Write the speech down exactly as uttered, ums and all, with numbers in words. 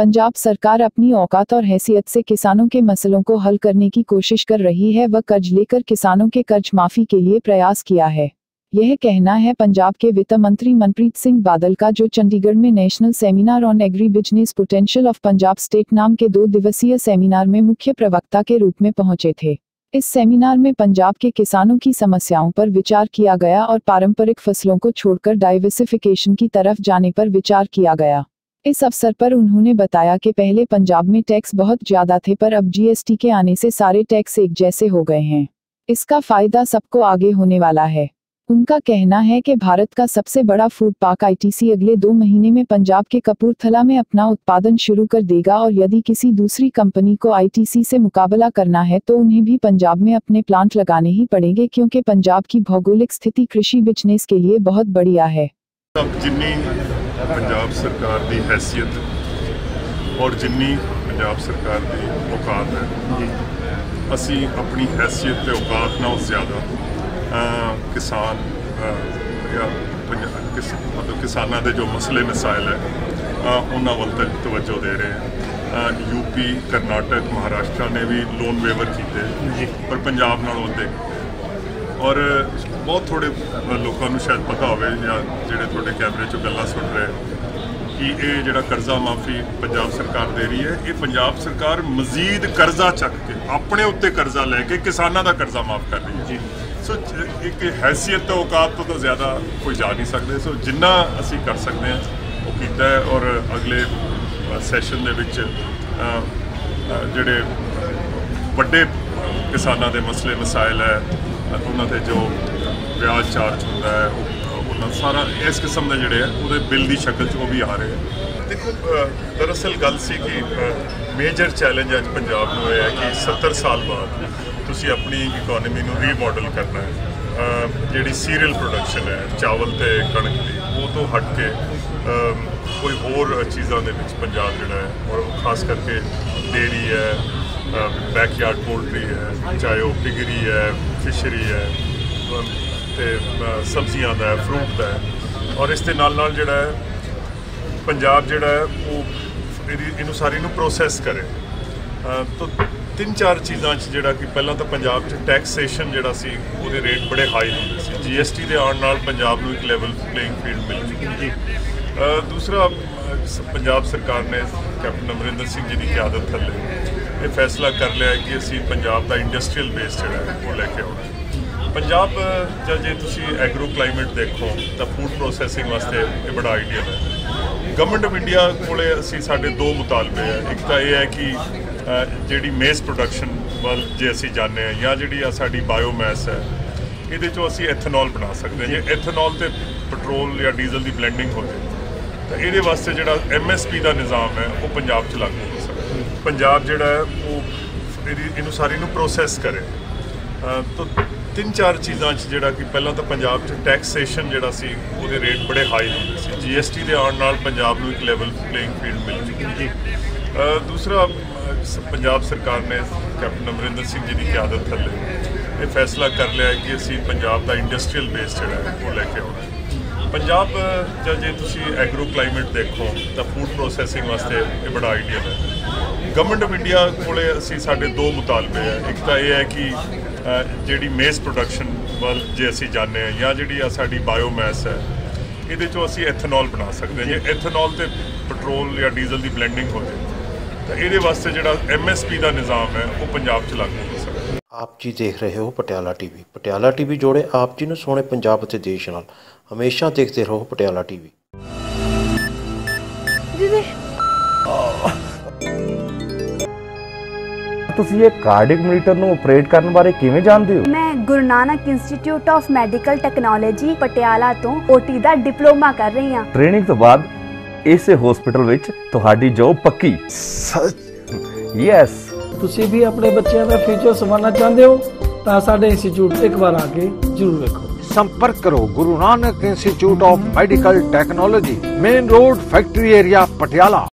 पंजाब सरकार अपनी औकात और हैसियत से किसानों के मसलों को हल करने की कोशिश कर रही है व कर्ज लेकर किसानों के कर्ज माफी के लिए प्रयास किया है। यह कहना है पंजाब के वित्त मंत्री मनप्रीत सिंह बादल का, जो चंडीगढ़ में national seminar on agri business potential of Punjab state नाम के दो दिवसीय सेमिनार में मुख्य प्रवक्ता के रूप में पहुंचे थे। इस सेमिनार में पंजाब के किसानों की समस्याओं पर विचार किया गया और पारंपरिक फसलों को छोड़कर डाइवर्सिफिकेशन की तरफ जाने पर विचार किया गया। इस अवसर पर उन्होंने बताया कि पहले पंजाब में टैक्स बहुत ज्यादा थे, पर अब जीएसटी के आने से सारे टैक्स एक जैसे हो गए हैं। इसका फायदा सबको आगे होने वाला है। उनका कहना है कि भारत का सबसे बड़ा फूड पार्क आईटीसी अगले दो महीने में पंजाब के कपूरथला में अपना उत्पादन शुरू कर देगा और यदि किसी दूसरी कंपनी को आईटीसी से मुकाबला करना है तो उन्हें भी पंजाब में अपने प्लांट लगाने ही पड़ेंगे, क्योंकि पंजाब की भौगोलिक स्थिति कृषि बिजनेस के लिए बहुत बढ़िया है। पंजाब सरकार की हैसियत और जिन्नी पंजाब सरकार की औकात है, असी अपनी हैसियत ते औकात नाल ज़्यादा किसान या किस मतलब किसानों के जो मसले मसाइल है उन्होंने वाल तवज्जो दे रहे हैं। यूपी, कर्नाटक, महाराष्ट्र ने भी लोन वेवर किए, पर पंजाब नाल अधिक। और बहुत थोड़े लोगों को शायद पता हो या जोड़े थोड़े कैमरे चो गल्लां सुन रहे कि ये जो कर्जा माफ़ी पंजाब सरकार दे रही है, ये पंजाब सरकार मजीद कर्जा चक के अपने उत्ते कर्जा लैके किसानों का कर्जा माफ़ कर रही है। सो एक हैसियत औकात तो, तो ज़्यादा कोई जा नहीं सकते। सो जिन्ना असी कर सकते हैं वो कीता है। और अगले सैशन दे विच जिहड़े वड्डे किसानों के मसले मसाइल है, उन्होंने जो ब्याज चार्ज होता है, उन्होंने सारा इस किस्म के जोड़े है वो बिल की शक्ल च वो भी आ रहे हैं। देखो, दरअसल गल सी कि मेजर चैलेंज अज पंजाब में है कि सत्तर साल बाद तुसी अपनी इकोनॉमी को रीमॉडल करना है। जिहड़ी सीरियल प्रोडक्शन है चावल ते कणक की, वो तो हट के कोई होर चीज़ों के पंजाब जिहड़ा है, और खास करके डेयरी है, बैकयार्ड पोल्ट्री है, चाहे वो पिगरी है, फिशरी है, तो सब्जियां का है, फ्रूट का है। और इस दे नाल नाल जिहड़ा है पंजाब जिहड़ा है वो इनू सारी नू प्रोसैस करे। तो तीन चार चीज़ों जिहड़ा कि पहला तो पंजाब च टैक्सेशन जिहड़ा सी उहदे रेट बड़े हाई होंदे सी। जीएसटी के आने नाल पंजाब नू एक लैवल प्लेइंग फील्ड मिल चुकी है। दूसरा, पंजाब सरकार ने कैप्टन अमरिंदर सिंह जी की क्यादत थले ये फैसला कर लिया कि असी पंजाब का इंडस्ट्रीयल बेस जो है वो लैके आना। पंजाब जे तुसी एग्रो क्लाइमेट देखो तो फूड प्रोसैसिंग वास्ते ये बड़ा आइडियल है। गवर्नमेंट ऑफ इंडिया कोले असी साडे दो मुतालबे है। एक तो यह है कि जिहड़ी मेस प्रोडक्शन वाल जे असी जाने हैं, या जिहड़ी साडी बायोमैस है, ये चो असी एथेनॉल बना सकते हैं। जे एथेनॉल ते पेट्रोल या डीजल की ब्लैंडिंग हो जाए तो ये वास्ते जिहड़ा एम एस पी का निज़ाम है वो पंजाब च लागू हो सकता। पंजाब जिहड़ा है वो इनू सारी नू प्रोसैस करे। तो तीन चार चीज़ों जिहड़ा कि पहला तो पंजाब च टैक्सेशन जिहड़ा सी उहदे रेट बड़े हाई होंदे सी। जीएसटी के आने नाल पंजाब नू एक लैवल प्लेइंग फील्ड मिल चुकी है। दूसरा, पंजाब सरकार ने कैप्टन अमरिंदर सिंह जी की क्यादत थले ये फैसला कर लिया कि असी पंजाब का इंडस्ट्रीयल बेस जो है वो लैके आना। पंजाब जे तुसी एग्रो क्लाइमेट देखो तो फूड प्रोसैसिंग वास्ते ये बड़ा आइडियल है। गवर्नमेंट ऑफ इंडिया कोले असी साडे दो मुतालबे है। एक तो यह है कि जिहड़ी मेस प्रोडक्शन वाल जे असी जाने हैं, या जिहड़ी साडी बायोमैस है, ये चो असी एथेनॉल बना सकते हैं। जे एथेनॉल ते पेट्रोल या डीजल की ब्लैंडिंग हो जाए तो ये वास्ते जिहड़ा एम एस पी का निज़ाम है वो पंजाब च लागू हो सकता है। आप जी देख रहे हो पटियाला टीवी। पटियाला टीवी जोड़े आप जी नूं सोहणे पंजाब ते देश नाल। हमेशा देखते रहो पटियाला टीवी। ਤੁਸੀਂ ਇਹ ਕਾਰਡਿਕ ਮੀਟਰ ਨੂੰ ਆਪਰੇਟ ਕਰਨ ਬਾਰੇ ਕਿਵੇਂ ਜਾਣਦੇ ਹੋ? ਮੈਂ Guru Nanak institute of medical technology Patiala ਤੋਂ ਓਟੀ ਦਾ ਡਿਪਲੋਮਾ ਕਰ ਰਹੀ ਹਾਂ। ਟ੍ਰੇਨਿੰਗ ਤੋਂ ਬਾਅਦ ਇਸੇ ਹਸਪੀਟਲ ਵਿੱਚ ਤੁਹਾਡੀ ਜੌਬ ਪੱਕੀ। ਸੱਚ? ਯੈਸ। ਤੁਸੀਂ ਵੀ ਆਪਣੇ ਬੱਚਿਆਂ ਦਾ ਫਿਊਚਰ ਸੰਵਾਰਨਾ ਚਾਹੁੰਦੇ ਹੋ ਤਾਂ ਸਾਡੇ ਇੰਸਟੀਚਿਊਟ ਇੱਕ ਵਾਰ ਆ ਕੇ ਜ਼ਰੂਰ ਵੇਖੋ। संपर्क करो Guru Nanak institute of medical technology, main road, factory area, Patiala.